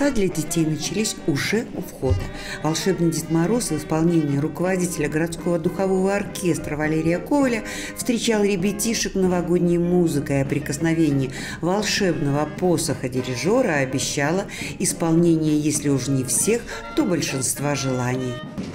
дела для детей начались уже у входа. Волшебный Дед Мороз в исполнении руководителя городского духового оркестра Валерия Коваля встречал ребятишек новогодней музыкой, а прикосновение волшебного посоха дирижера обещало исполнение, если уж не всех, то большинства желаний.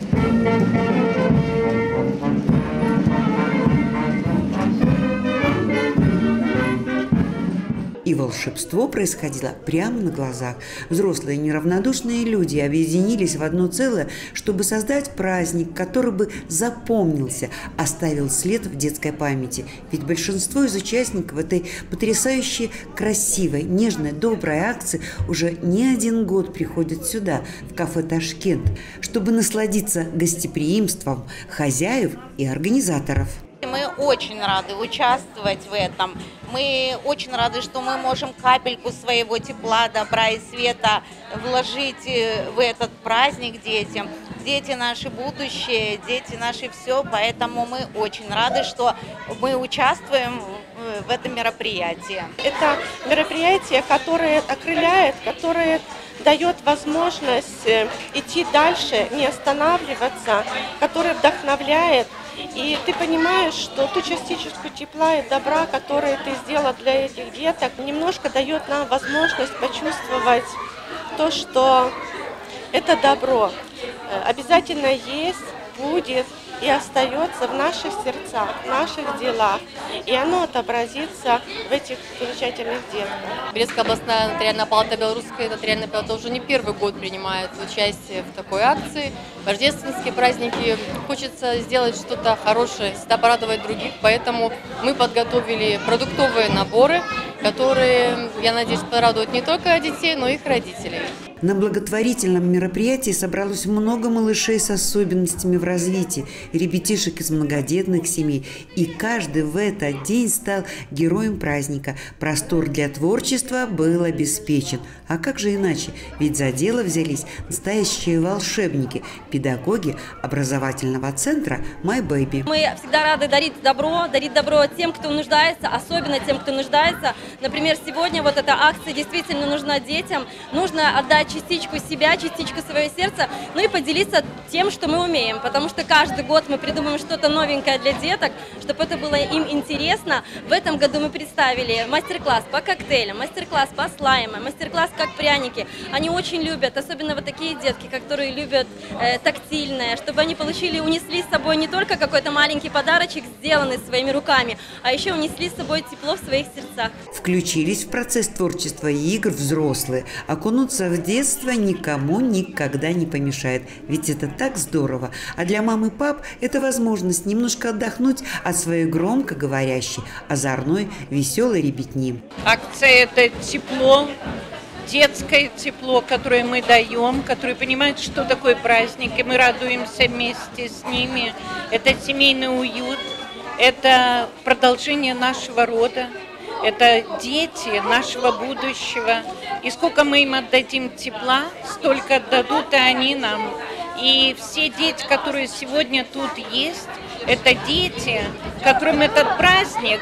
И волшебство происходило прямо на глазах. Взрослые неравнодушные люди объединились в одно целое, чтобы создать праздник, который бы запомнился, оставил след в детской памяти. Ведь большинство из участников этой потрясающе красивой, нежной, доброй акции уже не один год приходят сюда, в кафе «Ташкент», чтобы насладиться гостеприимством хозяев и организаторов. Мы очень рады участвовать в этом. Мы очень рады, что мы можем капельку своего тепла, добра и света вложить в этот праздник детям. Дети наше будущее, дети наши все, поэтому мы очень рады, что мы участвуем в этом мероприятии. Это мероприятие, которое окрыляет, которое дает возможность идти дальше, не останавливаться, которое вдохновляет. И ты понимаешь, что ту частичку тепла и добра, которую ты сделала для этих деток, немножко дает нам возможность почувствовать то, что это добро обязательно есть, будет и остается в наших сердцах, в наших делах. И оно отобразится в этих замечательных детках. Брестская областная нотариальная палата, Белорусская нотариальная палата уже не первый год принимает участие в такой акции. В рождественские праздники хочется сделать что-то хорошее, всегда порадовать других, поэтому мы подготовили продуктовые наборы, которые, я надеюсь, порадуют не только детей, но и их родителей. На благотворительном мероприятии собралось много малышей с особенностями в развитии, ребятишек из многодетных семей. И каждый в этот день стал героем праздника. Простор для творчества был обеспечен. А как же иначе? Ведь за дело взялись настоящие волшебники, педагоги образовательного центра My Baby. Мы всегда рады дарить добро тем, кто нуждается, особенно тем, кто нуждается. Например, сегодня вот эта акция действительно нужна детям. Нужно отдать частичку себя, частичку своего сердца, ну и поделиться тем, что мы умеем, потому что каждый год мы придумываем что-то новенькое для деток, чтобы это было им интересно. В этом году мы представили мастер-класс по коктейлям, мастер-класс по слаймам, мастер-класс как пряники. Они очень любят, особенно вот такие детки, которые любят тактильное, чтобы они получили, унесли с собой не только какой-то маленький подарочек, сделанный своими руками, а еще унесли с собой тепло в своих сердцах. Включились в процесс творчества и игр взрослые. Окунуться в детство никому никогда не помешает, ведь это так здорово. А для мам и пап это возможность немножко отдохнуть от своей громко говорящей, озорной, веселой ребятни. Акция – это тепло, детское тепло, которое мы даем, которые понимают, что такое праздник, и мы радуемся вместе с ними. Это семейный уют, это продолжение нашего рода. Это дети нашего будущего. И сколько мы им отдадим тепла, столько дадут и они нам. И все дети, которые сегодня тут есть, это дети, которым этот праздник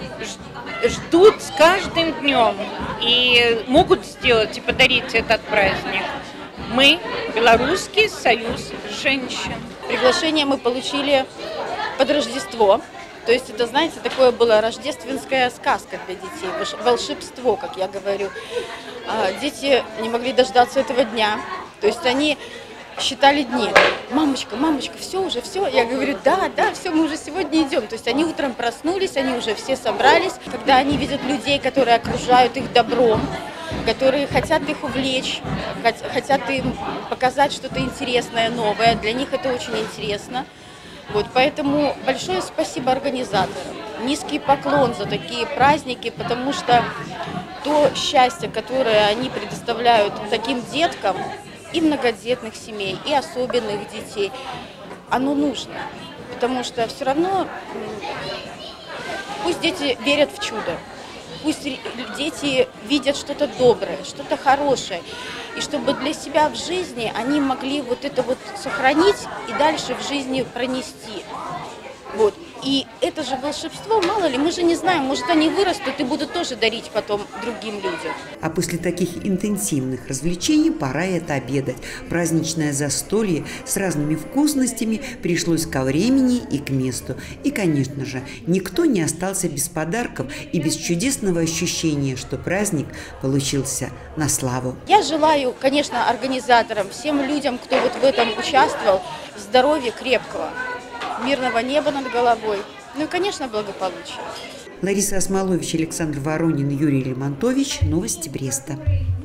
ждут с каждым днем. И могут сделать и подарить этот праздник. Мы, Белорусский союз женщин. Приглашение мы получили под Рождество. То есть это, знаете, такое была рождественская сказка для детей, волшебство, как я говорю. Дети не могли дождаться этого дня, то есть они считали дни. Мамочка, все уже, все. Я говорю, да, все, мы уже сегодня идем. То есть они утром проснулись, они уже все собрались. Когда они видят людей, которые окружают их добром, которые хотят их увлечь, хотят им показать что-то интересное, новое, для них это очень интересно. Вот, поэтому большое спасибо организаторам, низкий поклон за такие праздники, потому что то счастье, которое они предоставляют таким деткам, и многодетных семей, и особенных детей, оно нужно, потому что все равно пусть дети верят в чудо, пусть дети видят что-то доброе, что-то хорошее, и чтобы для себя в жизни они могли вот это вот сохранить и дальше в жизни пронести. Вот. И это же волшебство, мало ли, мы же не знаем, может они вырастут и будут тоже дарить потом другим людям. А после таких интенсивных развлечений пора и отобедать. Праздничное застолье с разными вкусностями пришлось ко времени и к месту. И, конечно же, никто не остался без подарков и без чудесного ощущения, что праздник получился на славу. Я желаю, конечно, организаторам, всем людям, кто вот в этом участвовал, здоровья крепкого, мирного неба над головой, ну и, конечно, благополучия. Лариса Осмолович, Александр Воронин, Юрий Лемонтович. Новости Бреста.